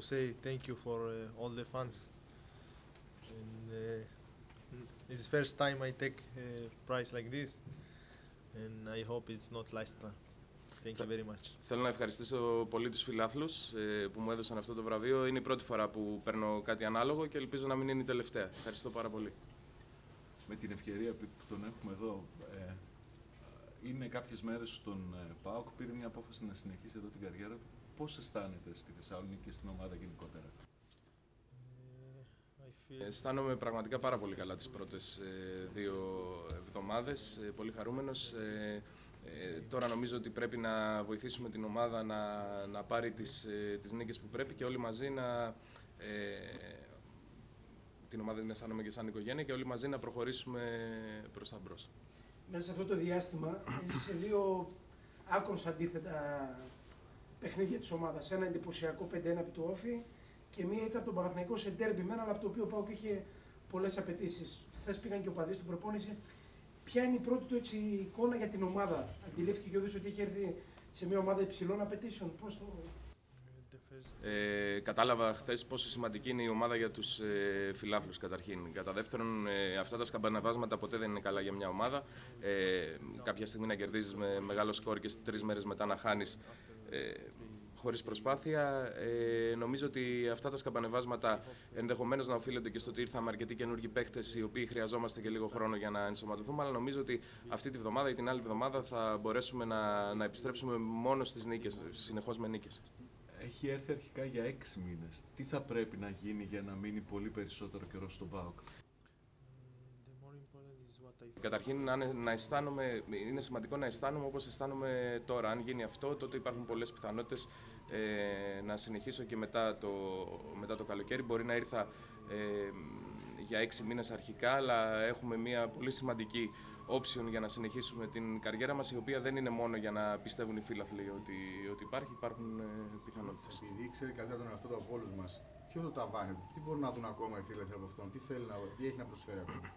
say thank you for all the fans. And, it's the first time I take a prize like this, and I hope it's not last time. Thank you very much. Θέλω να ευχαριστήσω πολύ τους φιλάθλους που μου έδωσαν αυτό το βραβείο. Είναι η πρώτη φορά που παίρνω κάτι ανάλογο και ελπίζω να μην είναι η τελευταία. Ευχαριστώ πάρα πολύ. Με την ευκαιρία που τον έχουμε εδώ, είναι κάποιες μέρες στον ΠΑΟΚ, πήρε μια απόφαση να συνεχίσει εδώ την καριέρα του. Πώς αισθάνεται στη Θεσσαλονίκη και στην ομάδα γενικότερα? Αισθάνομαι πραγματικά πάρα πολύ καλά τις πρώτες 2 εβδομάδες, πολύ χαρούμενος. Τώρα νομίζω ότι πρέπει να βοηθήσουμε την ομάδα να πάρει τις νίκες που πρέπει και όλοι μαζί την ομάδα την αισθάνομαι και σαν οικογένεια και όλοι μαζί να προχωρήσουμε προς τα μπρος. Μέσα σε αυτό το διάστημα έζησε 2 άκρως αντίθετα παιχνίδια της ομάδας. Ένα εντυπωσιακό 5-1 επί του Όφη και μία ήταν από τον Παναθηναϊκό σε ντέρμπι με ένα, αλλά από το οποίο ο ΠΑΟΚ είχε πολλές απαιτήσεις. Χθες πήγαν και ο παδί στην προπόνηση. Ποια είναι η πρώτη του εικόνα για την ομάδα? Αντιλήφθηκε και ο Δης ότι είχε έρθει σε μια ομάδα υψηλών απαιτήσεων? Πώς το... Κατάλαβα χθες πόσο σημαντική είναι η ομάδα για τους φιλάθλους καταρχήν. Κατά δεύτερον, αυτά τα σκαμπανεβάσματα ποτέ δεν είναι καλά για μια ομάδα. Κάποια στιγμή να κερδίζεις με μεγάλο σκορ και 3 μέρες μετά να χάνεις χωρίς προσπάθεια. Νομίζω ότι αυτά τα σκαμπανεβάσματα ενδεχομένως να οφείλονται και στο ότι ήρθαμε αρκετοί καινούργιοι παίκτες οι οποίοι χρειαζόμαστε και λίγο χρόνο για να ενσωματωθούμε. Αλλά νομίζω ότι αυτή τη βδομάδα ή την άλλη εβδομάδα θα μπορέσουμε να επιστρέψουμε μόνο στις νίκες, συνεχώς με νίκες. Έχει έρθει αρχικά για 6 μήνες. Τι θα πρέπει να γίνει για να μείνει πολύ περισσότερο καιρό στον ΠΑΟΚ? Καταρχήν είναι σημαντικό να αισθάνομαι όπως αισθάνομαι τώρα. Αν γίνει αυτό, τότε υπάρχουν πολλές πιθανότητες να συνεχίσω και μετά το καλοκαίρι. Μπορεί να ήρθα για 6 μήνες αρχικά, αλλά έχουμε μια πολύ σημαντική option για να συνεχίσουμε την καριέρα μας, η οποία δεν είναι μόνο για να πιστεύουν οι φίλαθλοι ότι υπάρχουν πιθανότητες. Επειδή ξέρει καλύτερα τον εαυτό του από όλους μας, ποιο το ταβάνι, τι μπορούν να δουν ακόμα οι φίλαθλοι από αυτόν, τι έχει να προσφέρει ακόμα?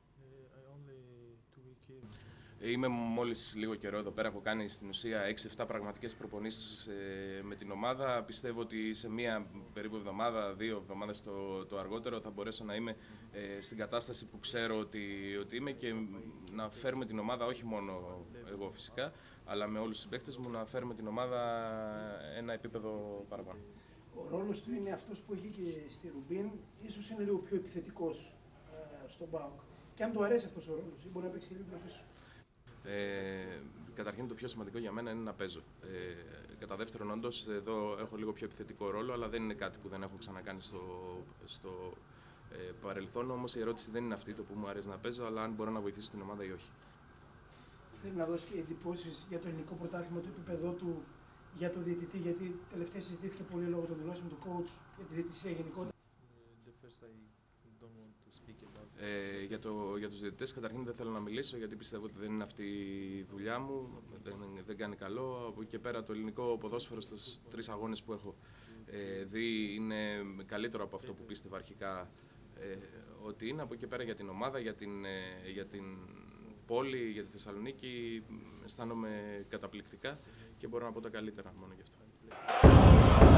Είμαι μόλις λίγο καιρό εδώ πέρα, έχω κάνει στην ουσία 6-7 πραγματικές προπονήσεις με την ομάδα. Πιστεύω ότι σε μία περίπου εβδομάδα, 2 εβδομάδες το αργότερο θα μπορέσω να είμαι στην κατάσταση που ξέρω ότι είμαι και να φέρουμε την ομάδα, όχι μόνο εγώ φυσικά, αλλά με όλους τους συμπαίκτες μου, να φέρουμε την ομάδα ένα επίπεδο παραπάνω. Ο ρόλος του είναι αυτός που έχει και στη Ρουμπίν, ίσως είναι λίγο πιο επιθετικός στον ΠΑΟΚ. Και αν του αρέσει αυτός ο ρόλος, ή μπορεί να παίξει και λίγο πιο πίσω. Καταρχήν το πιο σημαντικό για μένα είναι να παίζω. Κατά δεύτερον, όντως, εδώ έχω λίγο πιο επιθετικό ρόλο, αλλά δεν είναι κάτι που δεν έχω ξανακάνει στο παρελθόν. Όμως η ερώτηση δεν είναι αυτή, το που μου αρέσει να παίζω, αλλά αν μπορώ να βοηθήσω την ομάδα ή όχι. Θέλει να δώσει και εντυπώσεις για το ελληνικό πρωτάθλημα, το επίπεδό του, για το διαιτητή, γιατί τελευταία συζητήθηκε πολύ λόγω των δηλώσεων του coach για τη διαιτησία γενικότερα. Για τους διαιτητές, καταρχήν δεν θέλω να μιλήσω, γιατί πιστεύω ότι δεν είναι αυτή η δουλειά μου, δεν κάνει καλό. Από εκεί και πέρα το ελληνικό ποδόσφαιρο στους 3 αγώνες που έχω δει είναι καλύτερο από αυτό που πίστευα αρχικά ότι είναι. Από εκεί και πέρα για την ομάδα, για την πόλη, για τη Θεσσαλονίκη αισθάνομαι καταπληκτικά και μπορώ να πω τα καλύτερα μόνο γι' αυτό.